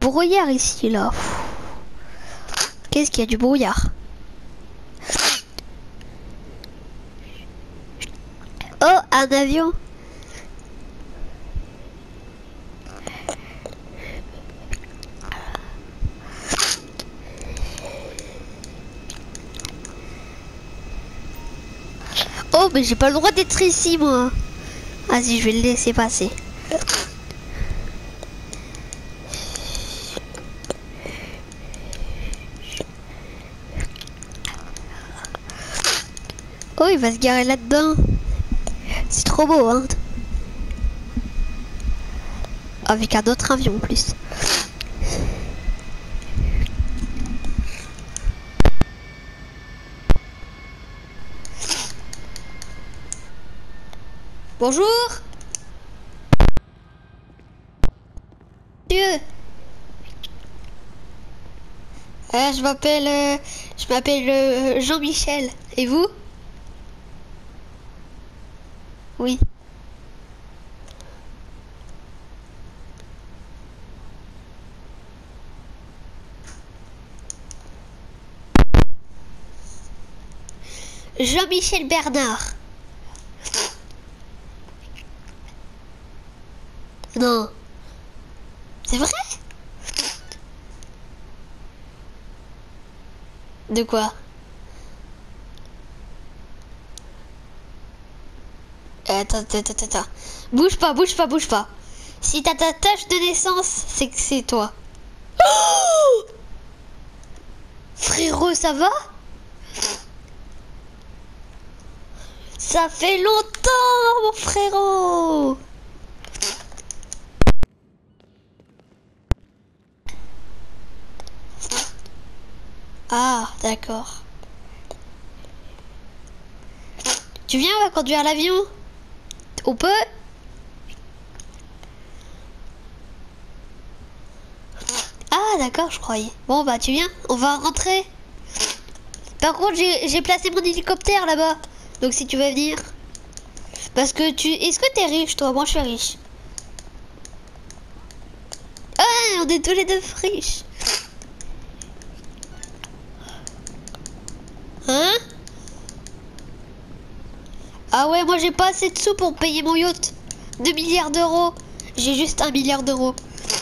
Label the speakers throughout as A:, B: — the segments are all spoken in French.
A: brouillard ici, là. Qu'est-ce qu'il y a du brouillard? Oh, un avion. Oh, mais j'ai pas le droit d'être ici, moi. Vas-y, je vais le laisser passer. Oh, il va se garer là-dedans. C'est trop beau, hein. Avec un autre avion, en plus. Bonjour. Monsieur. Je m'appelle Jean-Michel. Et vous? Oui. Jean-Michel Bernard. Non. C'est vrai? De quoi? Attends. Bouge pas. Si t'as ta tâche de naissance, c'est que c'est toi. Oh, frérot, ça va? Ça fait longtemps, mon frérot. Ah, d'accord. Tu viens, on va conduire l'avion? On peut? Ah, d'accord, je croyais. Bon, bah, tu viens? On va rentrer. Par contre, j'ai placé mon hélicoptère là-bas. Donc, si tu veux venir. Parce que tu... Est-ce que t'es riche, toi? Moi, je suis riche. Ah, on est tous les deux riches. Hein? Ah ouais, moi j'ai pas assez de sous pour payer mon yacht. 2 milliards d'euros. J'ai juste 1 milliard d'euros.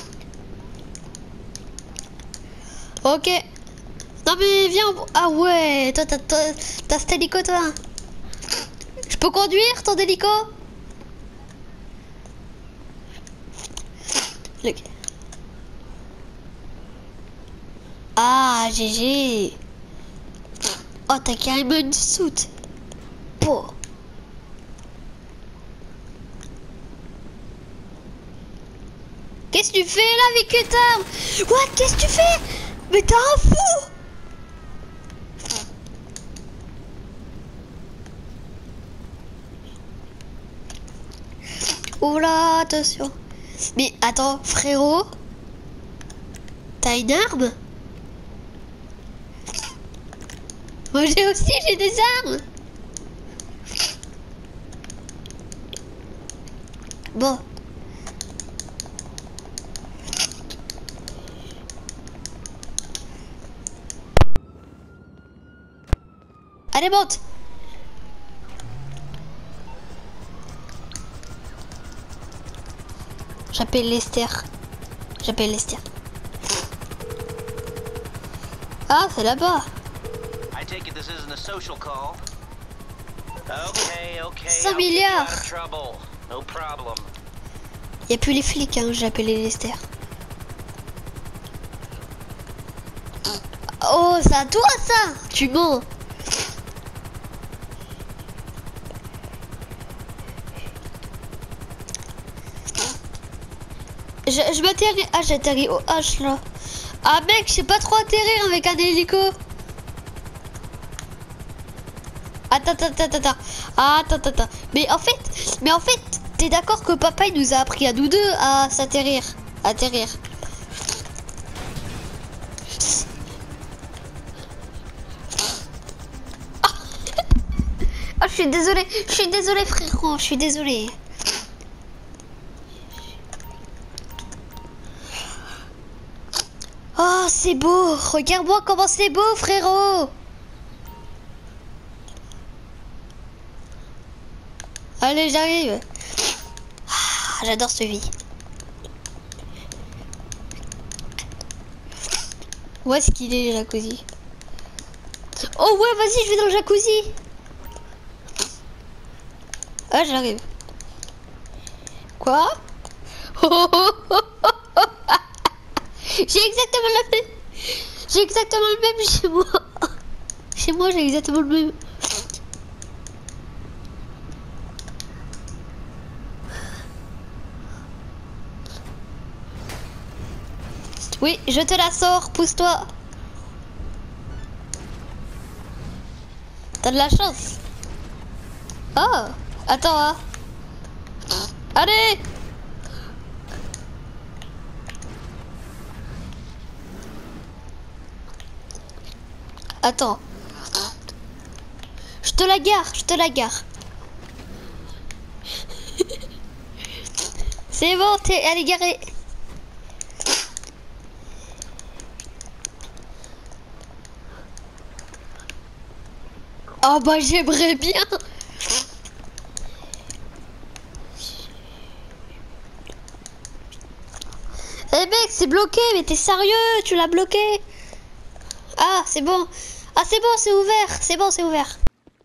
A: Ok. Non mais viens. Ah ouais, toi t'as cet hélico, toi. Je peux conduire ton hélico? Ah, GG. Oh, t'as carrément une soute. Oh. Qu'est-ce que tu fais là avec une arme? What? Qu'est-ce que tu fais? Mais t'es un fou! Oula, attention. Mais attends, frérot. T'as une arme? Moi j'ai des armes. Bon. Allez, monte. J'appelle Lester. Ah, c'est là-bas. 100 milliards. Y a plus les flics, hein, j'ai appelé Lester. Oh, c'est à toi ça. Tu mens. Je m'atterris. Ah, j'atterris au H là. Ah mec, je sais pas trop atterrir avec un hélico. Attends. Mais en fait, t'es d'accord que papa il nous a appris à nous deux à s'atterrir, atterrir. Ah, je suis désolé frérot, je suis désolé. Oh, c'est beau. Regarde-moi comment c'est beau, frérot. Allez, j'arrive. Ah, j'adore ce vie. Où est-ce qu'il est, le jacuzzi? Oh ouais, vas-y, je vais dans le jacuzzi. Ah, j'arrive. Quoi? J'ai exactement le même. J'ai exactement le même chez moi. Chez moi, j'ai exactement le même. Oui, je te la sors, pousse-toi. T'as de la chance. Oh, attends, hein. Allez. Attends. Je te la gare, je te la gare. C'est bon, elle est garée. Oh bah j'aimerais bien. Eh mec, c'est bloqué, mais t'es sérieux? Tu l'as bloqué? Ah, c'est bon. Ah, c'est bon, c'est ouvert. C'est bon, c'est ouvert.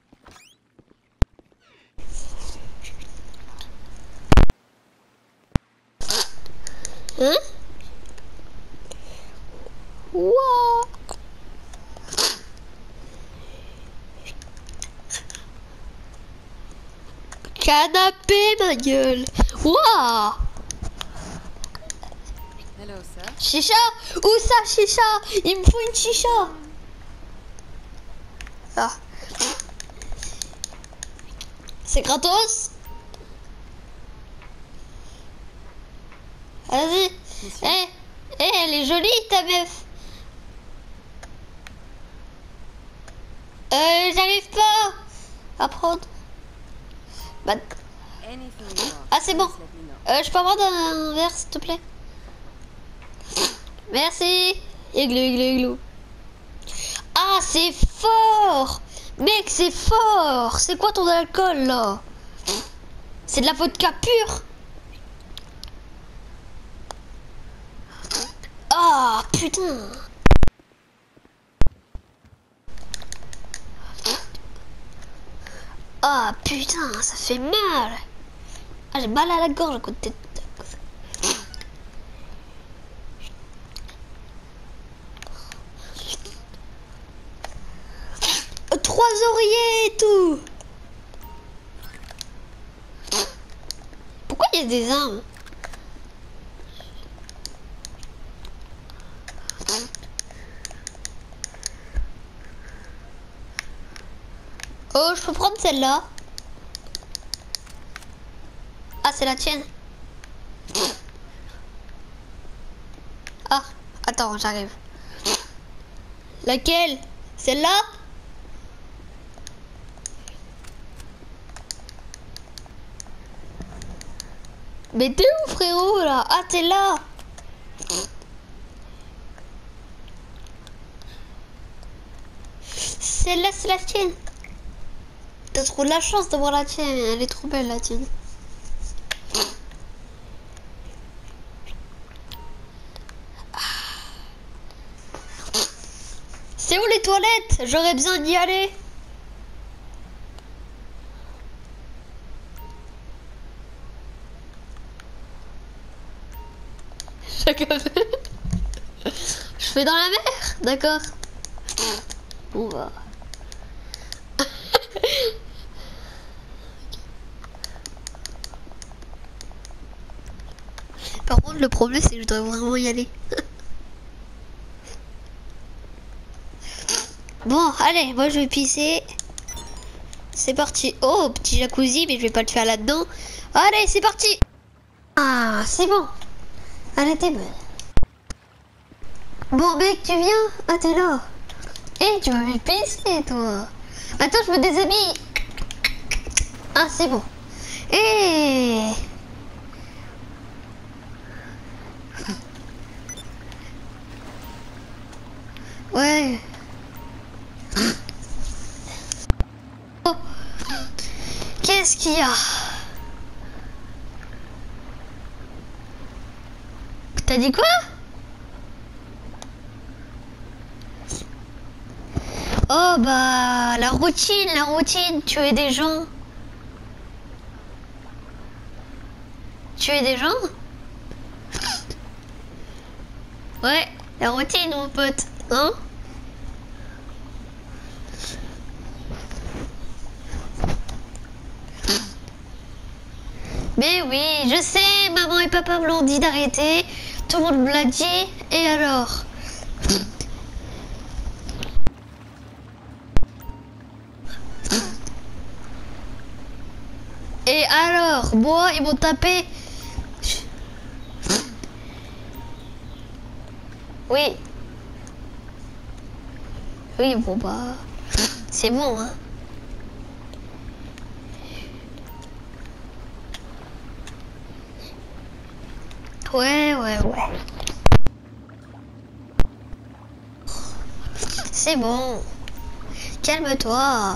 A: Hein? Wow. Canapé, ma gueule. Wow.
B: Hello, sir.
A: Chicha? Où ça, chicha? Il me faut une chicha. Ah. C'est gratos? Vas-y. Eh, elle est jolie, ta meuf. J'arrive pas à prendre. Bah... Ah, c'est bon. Je peux avoir un verre, s'il te plaît? Merci. Igloo, igloo, igloo. Ah, c'est fort. Mec, c'est fort. C'est quoi ton alcool, là? C'est de la vodka pure. Ah, putain. Ah, putain, ça fait mal. Ah, j'ai mal à la gorge à côté de... 3 oreillers et tout. Pourquoi il y a des armes? Oh, je peux prendre celle-là. Ah, c'est la tienne. Ah, attends, j'arrive. Laquelle? Celle-là? Mais t'es où, frérot, là? Ah, t'es là. Celle-là, c'est la tienne. T'as trop de la chance d'avoir la tienne. Elle est trop belle, la tienne. C'est où les toilettes? J'aurais besoin d'y aller. Je fais dans la mer? D'accord. Bon bah. Par contre, le problème, c'est que je dois vraiment y aller. Bon, allez, moi je vais pisser. C'est parti. Oh, petit jacuzzi, mais je vais pas le faire là-dedans. Allez, c'est parti. Ah, c'est bon. Allez, t'es bonne. Bon, mec, tu viens? Ah, t'es là. Eh, tu vas me pisser, toi. Attends, je me déshabille. Ah, c'est bon. Eh. Ouais. Oh. Qu'est-ce qu'il y a? T'as dit quoi? Oh bah la routine, tuer des gens. Tuer des gens? Ouais, la routine mon pote, hein? Mais oui, je sais, maman et papa me l'ont dit d'arrêter, tout le monde me l'a dit, et alors? Et alors, moi, ils m'ont tapé. Oui. Oui, bon bah, c'est bon, hein. Ouais. C'est bon. Calme-toi.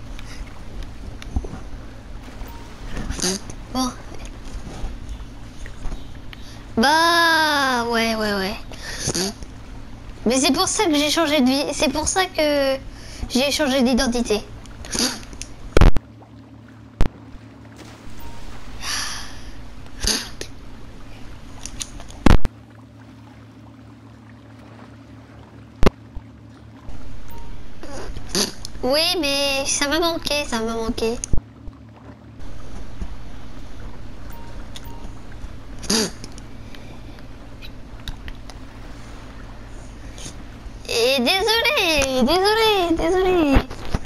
A: Bon. Bah, ouais. Mais c'est pour ça que j'ai changé de vie. C'est pour ça que j'ai changé d'identité. Oui, mais ça m'a manqué. Et désolé.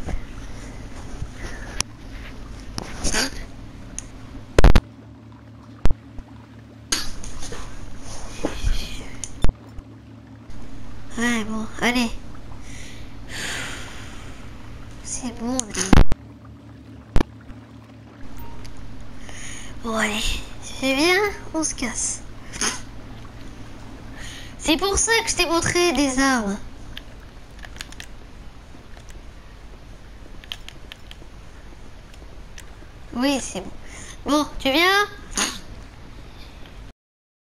A: Ouais, bon, allez. C'est bon. Bon, allez. C'est bien, on se casse. C'est pour ça que je t'ai montré des armes. Oui, c'est bon. Bon, tu viens?